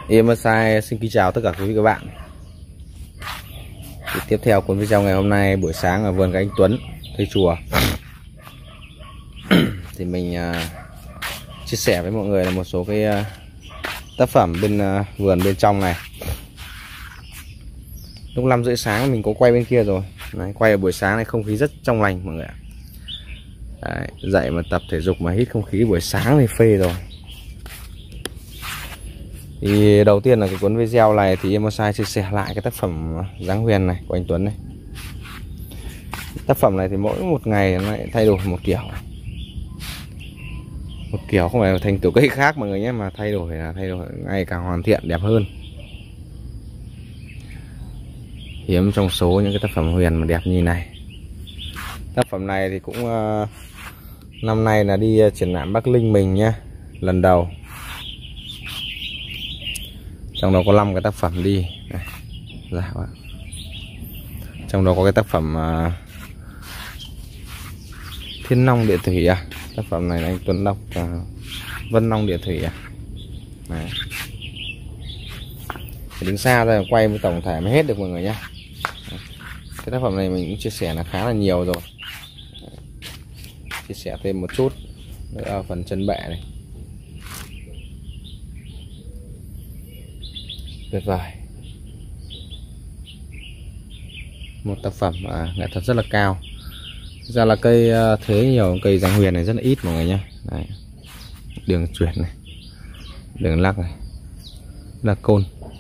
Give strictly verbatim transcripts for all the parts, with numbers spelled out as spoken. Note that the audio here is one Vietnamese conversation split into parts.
Em Sai xin kính chào tất cả quý vị các bạn. Thì tiếp theo cuốn video ngày hôm nay buổi sáng ở vườn của anh Tuấn, Thầy Chùa. Thì mình uh, chia sẻ với mọi người là một số cái uh, tác phẩm bên uh, vườn bên trong này. Lúc năm rưỡi sáng mình có quay bên kia rồi. Đấy, quay ở buổi sáng này không khí rất trong lành mọi người ạ. Đấy, dậy mà tập thể dục mà hít không khí buổi sáng thì phê rồi. Thì đầu tiên là cái cuốn video này thì em Sai chia sẻ lại cái tác phẩm Dáng Huyền này của anh Tuấn này. Tác phẩm này thì mỗi một ngày nó lại thay đổi một kiểu. Một kiểu không phải là thành kiểu cây khác mọi người nhé, mà thay đổi là thay đổi ngày càng hoàn thiện đẹp hơn. Hiếm trong số những cái tác phẩm Huyền mà đẹp như này. Tác phẩm này thì cũng uh, năm nay là đi triển lãm Bắc Linh mình nhá, lần đầu. Trong đó có năm cái tác phẩm đi này. Dạ, trong đó có cái tác phẩm uh, Thiên Long Địa Thủy à. Tác phẩm này là anh Tuấn đọc uh, Vân Long Địa Thủy à. Đấy. Đứng xa ra quay với tổng thể mới hết được mọi người nhé. Cái tác phẩm này mình cũng chia sẻ là khá là nhiều rồi. Chia sẻ thêm một chút nữa ở phần chân bệ này. Tuyệt vời. Một tác phẩm à, nghệ thuật rất là cao. Thực ra là cây thế nhiều, cây Dáng Huyền này rất là ít mọi người nhé. Đấy. Đường chuyển này, đường lắc này, là côn.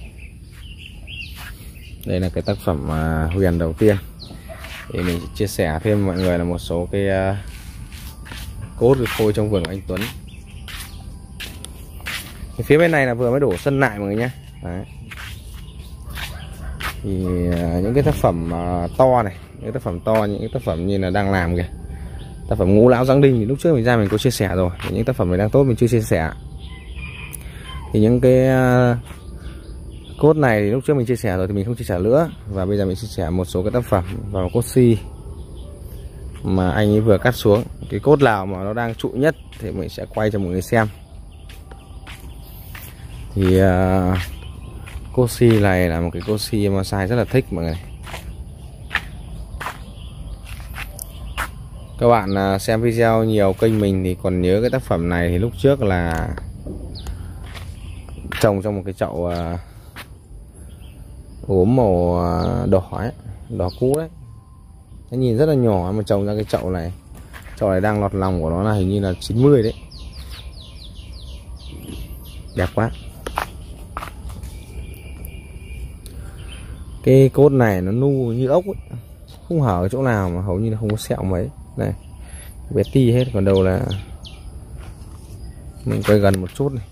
Đây là cái tác phẩm uh, Huyền đầu tiên. Thì mình chia sẻ thêm mọi người là một số cái uh, cốt được phôi trong vườn của anh Tuấn. Cái phía bên này là vừa mới đổ sân lại mọi người nhé. Đấy. Thì uh, những cái tác phẩm uh, to này, những tác phẩm to, những cái tác phẩm như là đang làm kìa. Tác phẩm Ngũ Lão Giáng Đinh thì lúc trước mình ra mình có chia sẻ rồi. Những tác phẩm này đang tốt mình chưa chia sẻ. Thì những cái uh, cốt này thì lúc trước mình chia sẻ rồi thì mình không chia sẻ nữa. Và bây giờ mình chia sẻ một số cái tác phẩm vào cốt si mà anh ấy vừa cắt xuống. Cái cốt nào mà nó đang trụ nhất thì mình sẽ quay cho mọi người xem. Thì uh, cốt si này là một cái cốt si mà Sai rất là thích mọi người. Các bạn uh, xem video nhiều kênh mình thì còn nhớ cái tác phẩm này thì lúc trước là trồng trong một cái chậu uh, ốm màu đỏ ấy, đỏ cũ đấy. Nó nhìn rất là nhỏ mà trồng ra cái chậu này. Chậu này đang lọt lòng của nó là hình như là chín mươi đấy. Đẹp quá. Cái cốt này nó nu như ốc ấy. Không hở ở chỗ nào mà hầu như là không có sẹo mấy. Này, bé ti hết, còn đâu là mình quay gần một chút này.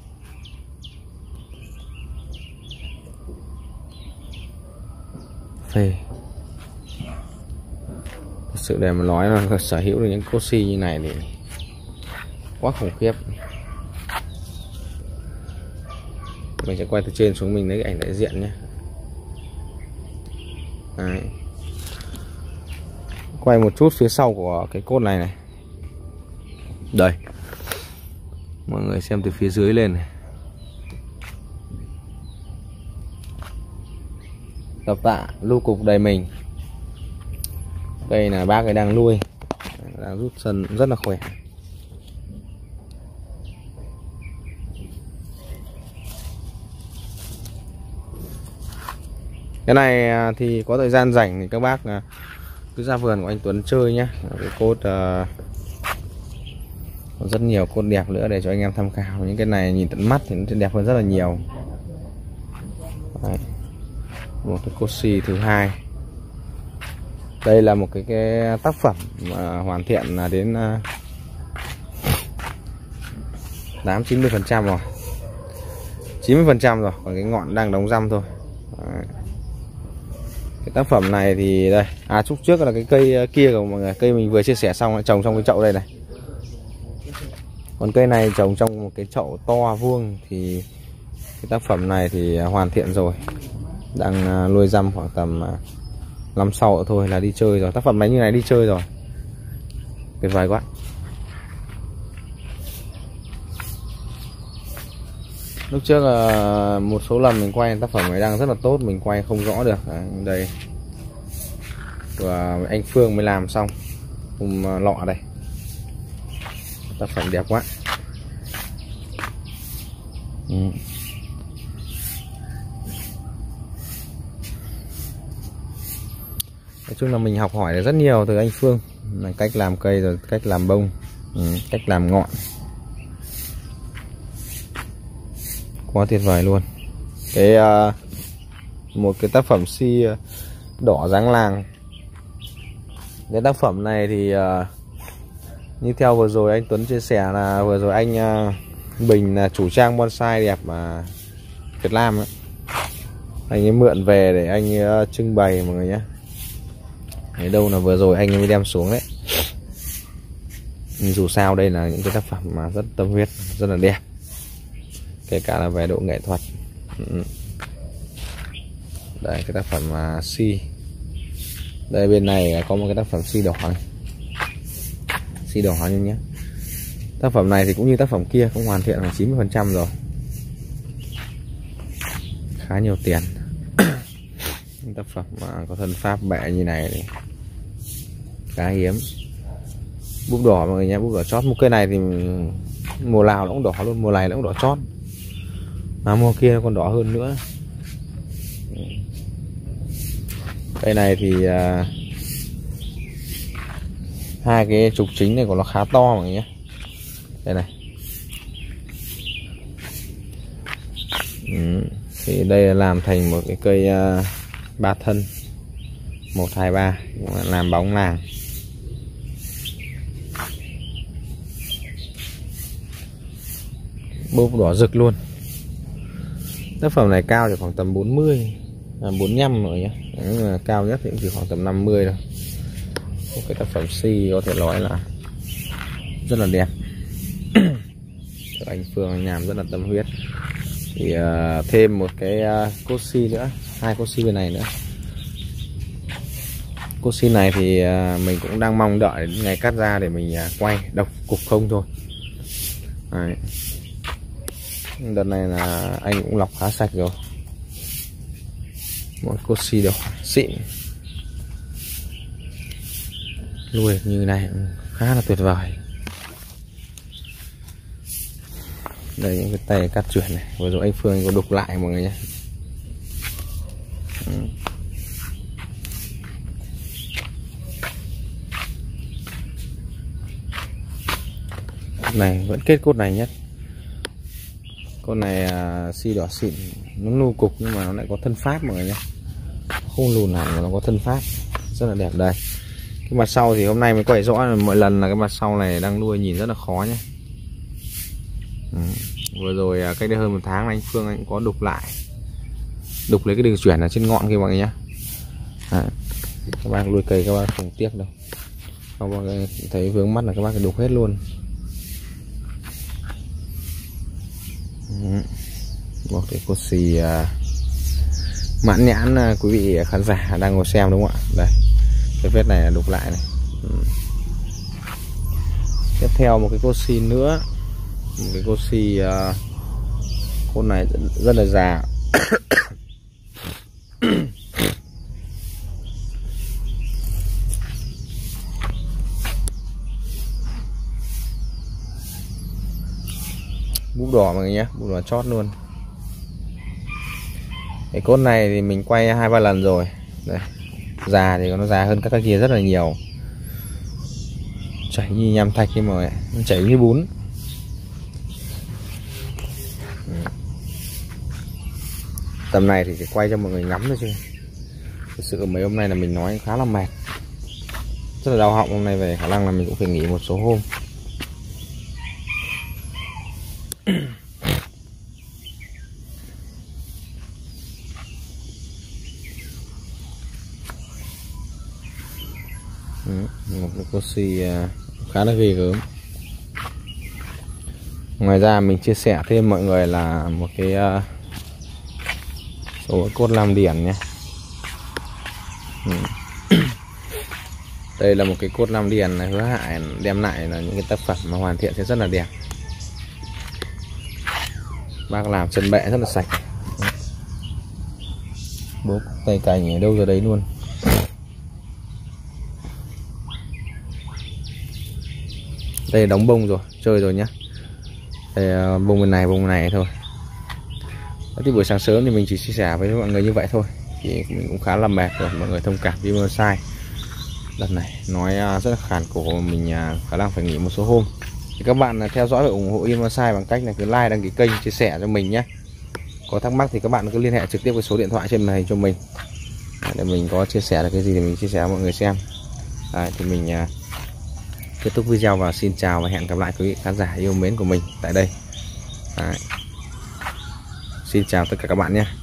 Phê. Thật sự để mà nói là sở hữu được những cốt si như này thì quá khủng khiếp. Mình sẽ quay từ trên xuống, mình lấy cái ảnh đại diện nhé. Đấy. Quay một chút phía sau của cái cốt này này. Đây, mọi người xem từ phía dưới lên này. Tập tạ lưu cục đầy mình. Đây là bác ấy đang nuôi, đang rút sân rất là khỏe. Cái này thì có thời gian rảnh thì các bác cứ ra vườn của anh Tuấn chơi nhé. Cái cốt uh, có rất nhiều cốt đẹp nữa để cho anh em tham khảo. Những cái này nhìn tận mắt thì nó sẽ đẹp hơn rất là nhiều. Đấy. Một cái cốt si thứ hai. Đây là một cái, cái tác phẩm mà hoàn thiện là đến tám chín mươi phần trăm rồi, chín mươi phần trăm rồi, còn cái ngọn đang đóng răm thôi. Đấy. Cái tác phẩm này thì đây, à chút trước là cái cây kia của mọi người, cây mình vừa chia sẻ xong trồng trong cái chậu đây này. Còn cây này trồng trong một cái chậu to vuông thì cái tác phẩm này thì hoàn thiện rồi, đang nuôi răm khoảng tầm năm sau thôi là đi chơi rồi. Tác phẩm này như này đi chơi rồi, tuyệt vời quá. Lúc trước là một số lần mình quay tác phẩm này đang rất là tốt, mình quay không rõ được. Đấy, đây và anh Phương mới làm xong cùng lọ đây, tác phẩm đẹp quá. Ừ. Nói chung là mình học hỏi được rất nhiều từ anh Phương, là cách làm cây rồi cách làm bông, ừ, cách làm ngọn, quá tuyệt vời luôn. Cái uh, một cái tác phẩm si đỏ dáng làng. Cái tác phẩm này thì uh, như theo vừa rồi anh Tuấn chia sẻ là vừa rồi anh uh, Bình là chủ trang bonsai đẹp mà Việt Nam ấy. Anh ấy mượn về để anh uh, trưng bày mọi người nhé. Đấy, đâu là vừa rồi anh ấy mới đem xuống đấy. Nhưng dù sao đây là những cái tác phẩm mà rất tâm huyết, rất là đẹp, kể cả là về độ nghệ thuật. Ừ. Đây cái tác phẩm uh, si. Đây bên này có một cái tác phẩm si đỏ này. Si đỏ như nhé. Tác phẩm này thì cũng như tác phẩm kia cũng hoàn thiện khoảng chín mươi phần trăm rồi. Khá nhiều tiền. Tác phẩm mà có thân pháp bệ như này thì khá hiếm. Búp đỏ mọi người nhé, búp đỏ chót. Một cây này thì mùa nào nó cũng đỏ luôn, mùa này nó cũng đỏ chót. Mà mùa kia còn đỏ hơn nữa. Cây này thì uh, hai cái trục chính này của nó khá to mọi người nhé. Đây này. Ừ. Thì đây là làm thành một cái cây uh, ba thân một hai ba, làm bóng làng. Búp đỏ rực luôn. Tác phẩm này cao thì khoảng tầm bốn mươi, à, bốn mươi lăm rồi nhé. Đấy, cao nhất thì cũng chỉ khoảng tầm năm mươi thôi. Một cái tác phẩm si có thể nói là rất là đẹp. Anh Phương anh làm rất là tâm huyết. Thì uh, thêm một cái uh, cốt si nữa, hai cốt si bên này nữa. Cốt si này thì uh, mình cũng đang mong đợi đến ngày cắt ra để mình uh, quay độc cục không thôi. Đấy. Đợt này là anh cũng lọc khá sạch rồi. Một cốt si đỏ xịn, nuôi như này khá là tuyệt vời. Đây những cái tay cắt chuyển này, vừa rồi anh Phương có đục lại mọi người nhé. Ừ. Này vẫn kết cốt này nhất. Con này uh, si đỏ xịn, nó nu cục nhưng mà nó lại có thân pháp mọi người nhé, không lùn hẳn mà nó có thân pháp rất là đẹp. Đây cái mặt sau thì hôm nay mới quay rõ, mọi lần là cái mặt sau này đang nuôi nhìn rất là khó nhé. Ừ. Vừa rồi uh, cách đây hơn một tháng anh Phương anh cũng có đục lại, đục lấy cái đường chuyển ở trên ngọn kia mọi người nhé. À, các bác nuôi cây các bác không tiếc đâu, các bác thấy vướng mắt là các bác đục hết luôn. Một cái cốt xì uh, mãn nhãn uh, quý vị khán giả đang ngồi xem đúng không ạ? Đây cái vết này là đục lại này. Ừ. Tiếp theo một cái cốt xì nữa, một cái cốt xì uh, cốt này rất, rất là già. Búp đỏ mọi người nhé, búp đỏ chót luôn. Cái cốt này thì mình quay hai ba lần rồi. Đây, già thì nó già hơn các cái kia rất là nhiều. Chảy như nham thạch nhưng mà nó chảy như bún. Tầm này thì phải quay cho mọi người ngắm thôi chứ. Thực sự mấy hôm nay là mình nói khá là mệt, rất là đau họng. Hôm nay về khả năng là mình cũng phải nghỉ một số hôm. Một cái cốt xì khá là ghê gớm. Ngoài ra mình chia sẻ thêm mọi người là một cái uh, số cốt lam điển nhé. Ừ. Đây là một cái cốt lam điển này, hứa hại đem lại là những cái tác phẩm mà hoàn thiện sẽ rất là đẹp. Bác làm chân bẹ rất là sạch. Bố tay cành ở đâu ra đấy luôn. Đây đóng bông rồi, chơi rồi nhá. Đây, bông bên này, bông bên này thôi. Thì buổi sáng sớm thì mình chỉ chia sẻ với mọi người như vậy thôi. Thì mình cũng khá là mệt rồi, mọi người thông cảm vì sai. Đợt này nói rất là khàn cổ, mình khả năng phải nghỉ một số hôm. Thì các bạn theo dõi và ủng hộ Inbonsai bằng cách là cứ like, đăng ký kênh, chia sẻ cho mình nhé. Có thắc mắc thì các bạn cứ liên hệ trực tiếp với số điện thoại trên màn hình cho mình, để mình có chia sẻ được cái gì thì mình chia sẻ với mọi người xem. Đấy, thì mình kết thúc video và xin chào và hẹn gặp lại quý vị khán giả yêu mến của mình tại đây. Đấy. Xin chào tất cả các bạn nhé.